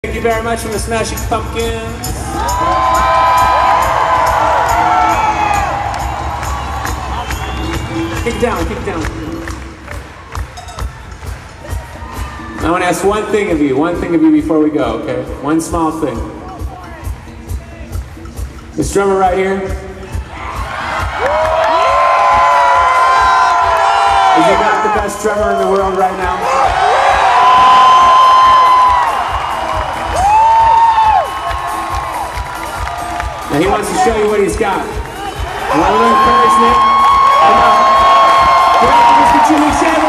Thank you very much from the Smashing Pumpkins. Kick down, kick down. I want to ask one thing of you before we go, okay? One small thing. This drummer right here, is he not the best drummer in the world right now? Now he wants to show you what he's got. You want a little encouragement? Come on. Give it up for Mr. Jimmy Shannon.